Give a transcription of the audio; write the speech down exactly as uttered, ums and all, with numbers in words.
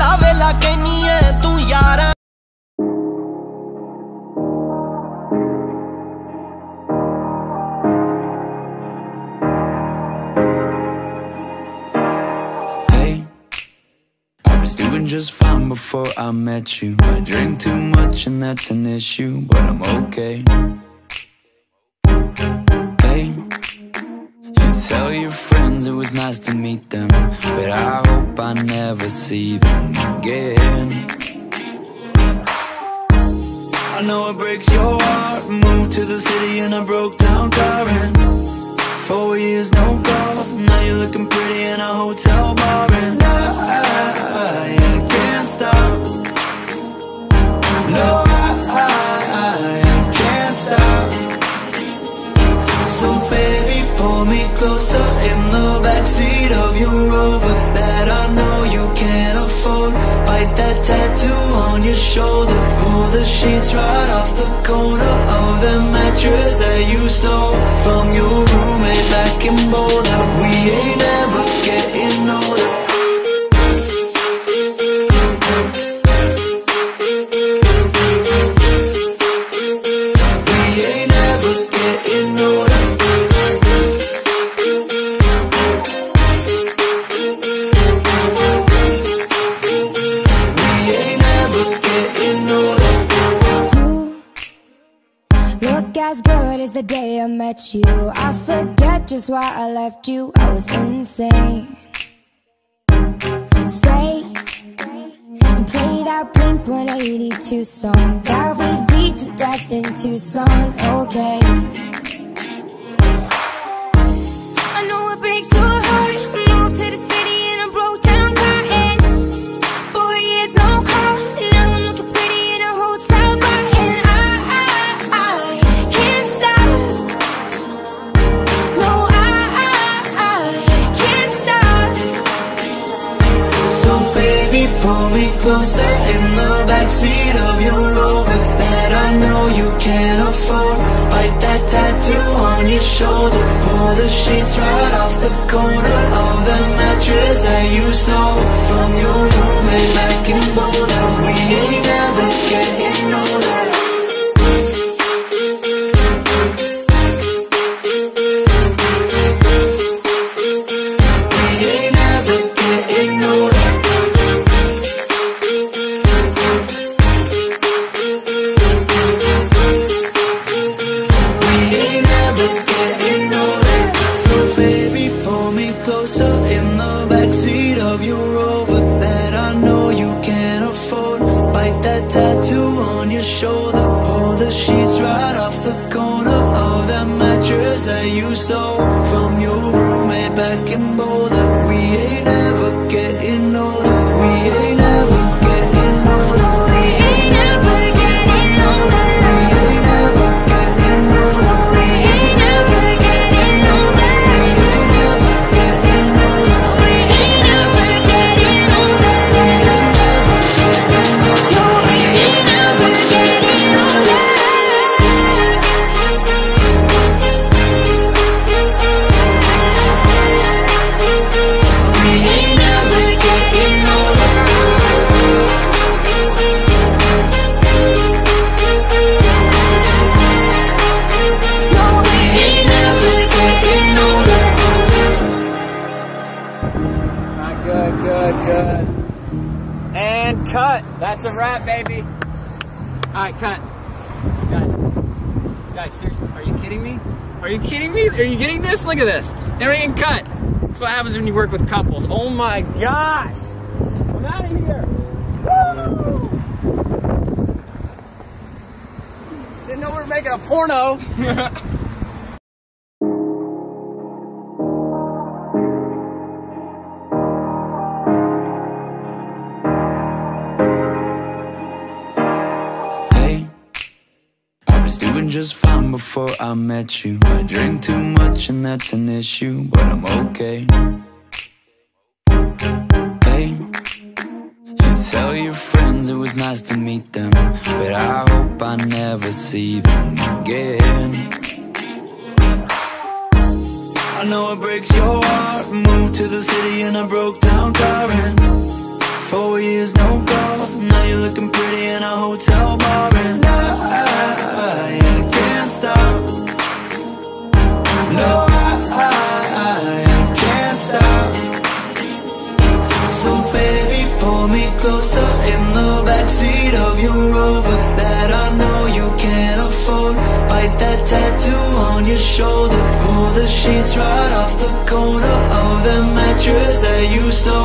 बड़ा वेला कहनी है तू यारा। Doing just fine before I met you. I drink too much and that's an issue, but I'm okay. Hey, you tell your friends it was nice to meet them, but I hope I never see them again. I know it breaks your heart. Moved to the city in a broke down car, and four years no calls. Now you're looking pretty in a hotel bar, and I, I, I can't stop. No, I, I, I can't stop. So baby, pull me closer in the backseat of your Rover that I know you can't afford. Bite that tattoo on your shoulder. Pull the sheets right off the corner of the mattress that you stole from your roommate back in Boulder. We ain't ever getting older. We ain't ever getting older. We ain't ever getting older. You look as good as the day I met you. I forget just why I left you. I was insane. Stay and play that Blink one eighty-two song that we beat to death in Tucson. Okay, I know it breaks your heart. Moved to the city in a broke down car, and four years no call. Now I'm looking pretty in a hotel bar, and I, I, I can't stop. No, I, I, I can't stop. So baby, pull me closer in the backseat of your Rover that I know you can't afford. Bite that tattoo on your shoulder. Pull the sheets right off the corner of the mattress that you stole from your roommate back in Boulder. We ain't never getting older. We ain't never getting older. We ain't never getting older. So baby, pull me closer in the backseat of your Rover that I know you can't afford. Bite that tattoo on your shoulder. Pull the sheets right off the corner of that mattress that you stole from your roommate back in Boulder. We ain't ever getting older. We ain't ever getting older. We ain't never getting older. We ain't ever getting older. We ain't never getting older. We ain't ever getting older. We ain't never getting older. No, we ain't never getting older. We ain't never getting older. No, we ain't never getting older. Alright, good, good, good. And cut. That's a wrap, baby. Alright, cut. Guys, guys, seriously, are you kidding me? Are you kidding me? Are you getting this? Look at this. Never even cut. That's what happens when you work with couples. Oh my gosh. I'm out of here. Woo! Didn't know we were making a porno. Hey, I was doing just fine before I met you. I drink too much and that's an issue, but I'm okay. Hey, you tell your friends it was nice to meet them, but I hope I never see them again. I know it breaks your heart. Moved to the city in a broke down car, and Four years, no calls. Now you're looking pretty in a hotel bar. And I, I, I can't stop. No, I, I, I can't stop. So baby, pull me closer in the backseat of your Rover that I know you can't afford. Bite that tattoo on your shoulder. Pull the sheets right off the corner of the mattress that you stole.